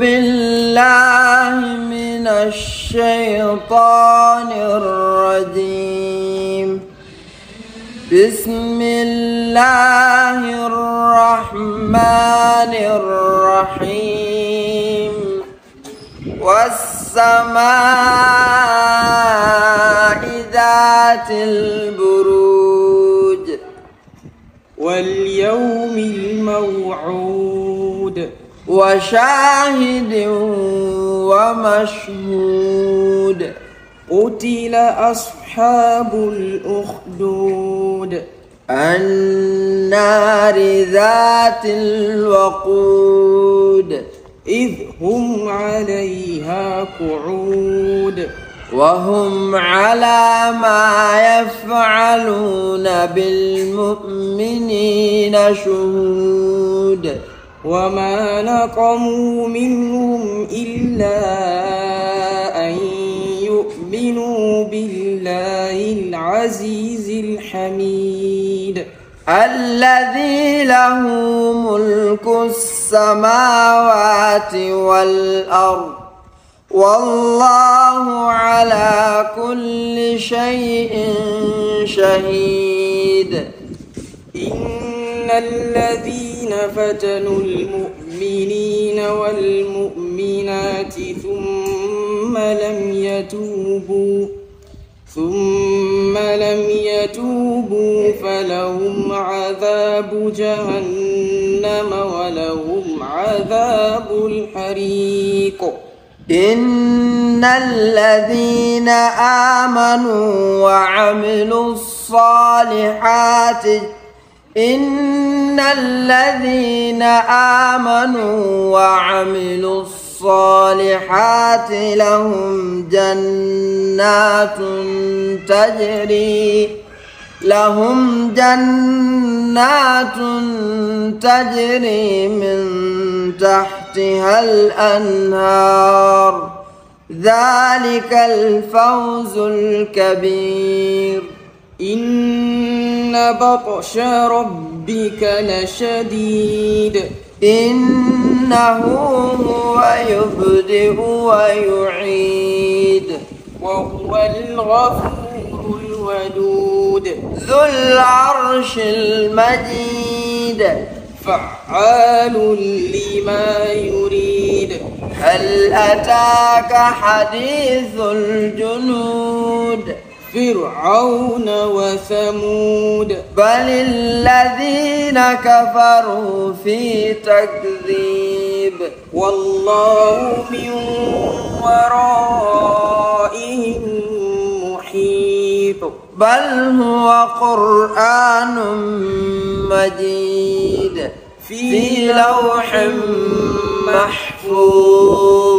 بالله من الشيطان الرجيم. بسم الله الرحمن الرحيم. والسماء ذات البروج واليوم الموعود وشاهد ومشهود. قتل أصحاب الأخدود النار ذات الوقود إذ هم عليها قعود وهم على ما يفعلون بالمؤمنين شهود. وما نقموا منهم إلا أن يؤمنوا بالله العزيز الحميد الذي له ملك السماوات والأرض والله على كل شيء شهيد. إن الذين فتنوا المؤمنين والمؤمنات ثم لم يتوبوا فلهم عذاب جهنم ولهم عذاب الحريق. إن الذين آمنوا وعملوا الصالحات لهم جنات تجري من تحتها الأنهار. ذلك الفوز الكبير. إن بطش ربك لشديد إنه هو يبدئ ويعيد وهو الغفور الودود ذو العرش المجيد فعال لما يريد. هل أتاك حديث الجنود فرعون وثمود بل الذين كفروا في تكذيب والله من ورائهم محيط. بل هو قرآن مجيد في لوح محفوظ.